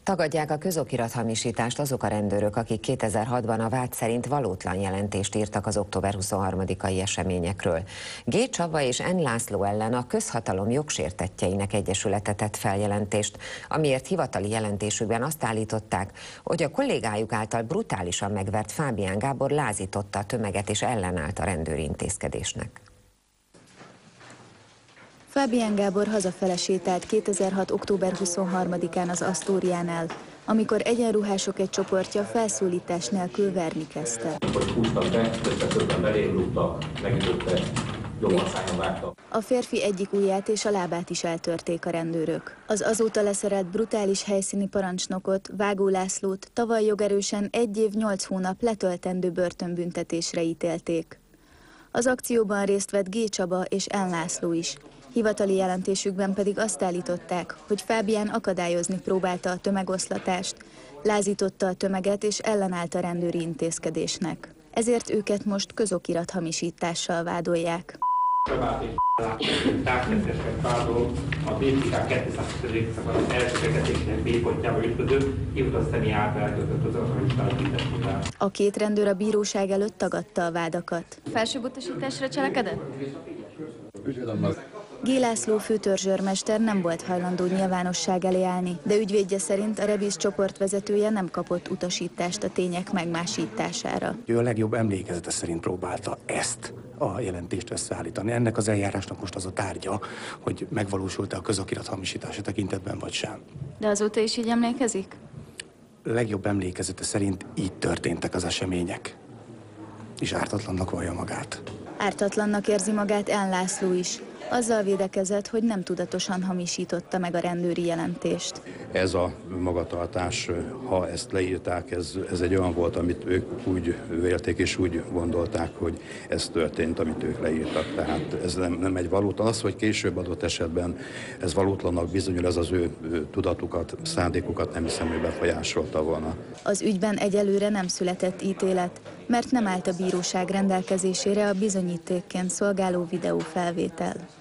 Tagadják a közokirathamisítást azok a rendőrök, akik 2006-ban a vád szerint valótlan jelentést írtak az október 23-ai eseményekről. G. Csaba és N. László ellen a Közhatalom Jogsértettjeinek Egyesülete tett feljelentést, amiért hivatali jelentésükben azt állították, hogy a kollégájuk által brutálisan megvert Fábián Gábor lázította a tömeget és ellenállt a rendőri intézkedésnek. Fábián Gábor hazafele sétált 2006. október 23-án az Asztóriánál, amikor egyenruhások egy csoportja felszólítás nélkül verni kezdte. A férfi egyik ujját és a lábát is eltörték a rendőrök. Az azóta leszerelt brutális helyszíni parancsnokot, Vágó Lászlót tavaly jogerősen 1 év 8 hónap letöltendő börtönbüntetésre ítélték. Az akcióban részt vett G. Csaba és N. László is. Hivatali jelentésükben pedig azt állították, hogy Fábián akadályozni próbálta a tömegoszlatást, lázította a tömeget és ellenállt a rendőri intézkedésnek. Ezért őket most közokirathamisítással vádolják. A BTK 200. szakasz első bekezdésének B-pontjába ütköző hivatasztani által elkötött az autoritás büntetésében. A két rendőr a bíróság előtt tagadta a vádakat. Felsőbb utasításra cselekedett? G. László főtörzsőrmester nem volt hajlandó nyilvánosság elé állni, de ügyvédje szerint a Rebis csoportvezetője nem kapott utasítást a tények megmásítására. Ő a legjobb emlékezete szerint próbálta ezt a jelentést összeállítani. Ennek az eljárásnak most az a tárgya, hogy megvalósult-e a közokirathamisítása tekintetben vagy sem. De azóta is így emlékezik? Legjobb emlékezete szerint így történtek az események, és ártatlannak vallja magát. Ártatlannak érzi magát N. László is. Azzal védekezett, hogy nem tudatosan hamisította meg a rendőri jelentést. Ez a magatartás, ha ezt leírták, ez egy olyan volt, amit ők úgy vélték és úgy gondolták, hogy ez történt, amit ők leírtak. Tehát ez nem egy valótlan. Az, hogy később adott esetben ez valótlannak bizonyul, ez az ő tudatukat, szándékukat nem hiszem, hogy befolyásolta volna. Az ügyben egyelőre nem született ítélet, mert nem állt a bíróság rendelkezésére a bizonyítékként szolgáló videófelvétel.